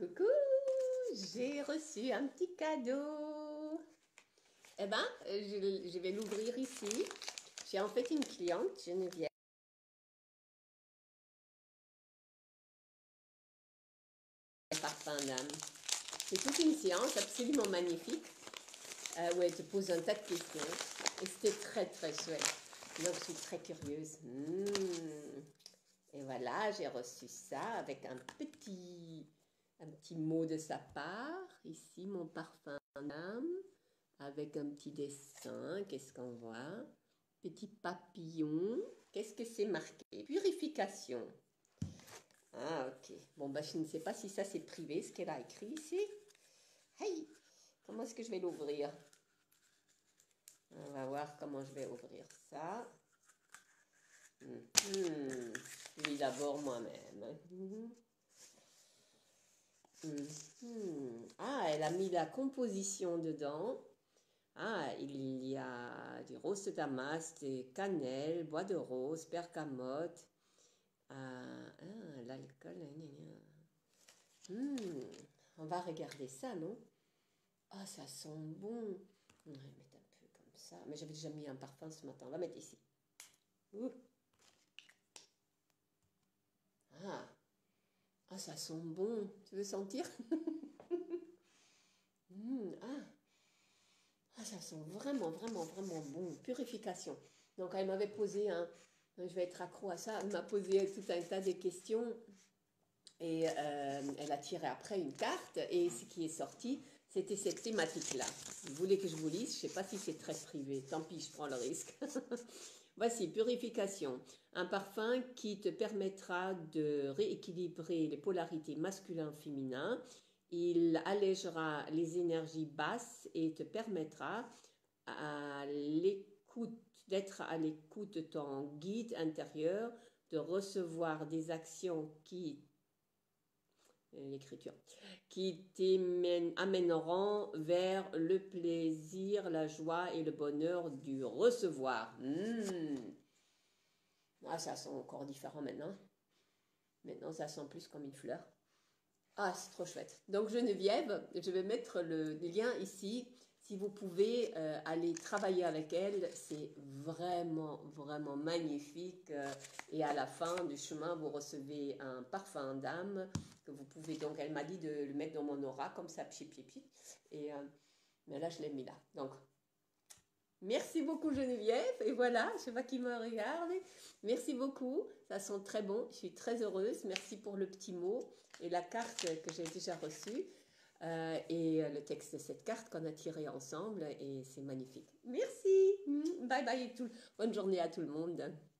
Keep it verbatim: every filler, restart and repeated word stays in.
Coucou, j'ai reçu un petit cadeau. Eh ben, je, je vais l'ouvrir ici. J'ai en fait une cliente, Geneviève. Parfum d'âme. C'est toute une séance absolument magnifique euh, où elle te pose un tas de questions. Et c'était très très chouette. Donc je suis très curieuse. Mmh. Et voilà, j'ai reçu ça avec un petit, un petit mot de sa part. Ici, mon parfum d'âme. Avec un petit dessin, qu'est-ce qu'on voit? Petit papillon, qu'est-ce que c'est marqué? Purification. Ah, ok. Bon, bah, je ne sais pas si ça c'est privé, ce qu'elle a écrit ici. Hey, comment est-ce que je vais l'ouvrir? On va voir comment je vais ouvrir ça. Hum, hum. Je lis d'abord moi-même. Hum, hum, hum. Ah, elle a mis la composition dedans. Ah, il y a des roses de damas, des cannelles, bois de rose, bergamote, ah, ah, l'alcool. Hmm, on va regarder ça, non? Ah, ça sent bon. On va mettre un peu comme ça. Mais j'avais déjà mis un parfum ce matin. On va mettre ici. Ouh. Ah. Ah, ça sent bon. Tu veux sentir? Hmm, ah. Ah, ça sent vraiment, vraiment, vraiment bon. Purification. Donc, elle m'avait posé un... Je vais être accro à ça. Elle m'a posé tout un tas de questions. Et euh, elle a tiré après une carte. Et ce qui est sorti, c'était cette thématique-là. Vous voulez que je vous lise? Je ne sais pas si c'est très privé. Tant pis, je prends le risque. Voici, purification. Un parfum qui te permettra de rééquilibrer les polarités masculin-féminin. Il allégera les énergies basses et te permettra à l'écoute, d'être à l'écoute de ton guide intérieur, de recevoir des actions qui l'écriture, qui t'amèneront vers le plaisir, la joie et le bonheur du recevoir. Mmh. Ah, ça sent encore différent maintenant. Maintenant, ça sent plus comme une fleur. Ah, c'est trop chouette. Donc, Geneviève, je vais mettre le lien ici. Si vous pouvez euh, aller travailler avec elle, c'est vraiment, vraiment magnifique. Euh, et à la fin du chemin, vous recevez un parfum d'âme que vous pouvez. Donc, elle m'a dit de le mettre dans mon aura, comme ça, pchi, pchi, pchi. Et euh, mais là, je l'ai mis là. Donc, merci beaucoup Geneviève, et voilà, je sais pas qui me regarde. Merci beaucoup, ça sent très bon, je suis très heureuse. Merci pour le petit mot et la carte que j'ai déjà reçue euh, et le texte de cette carte qu'on a tiré ensemble et c'est magnifique. Merci, bye bye et tout. Bonne journée à tout le monde.